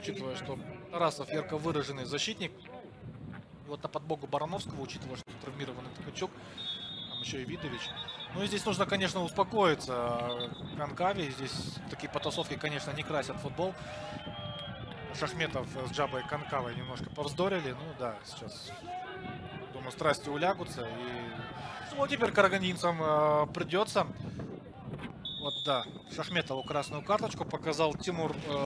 учитывая, что Тарасов ярко выраженный защитник. Вот на подбогу Барановского, учитывая, что травмированный Ткачук, там еще и Видович. Ну и здесь нужно, конечно, успокоиться Канкаве. Здесь такие потасовки, конечно, не красят футбол. Шахметов с Джабой Канкавой немножко повздорили. Ну да, сейчас, думаю, страсти улягутся. И ну, теперь карагандинцам придется. Вот да, Шахметову красную карточку показал Тимур.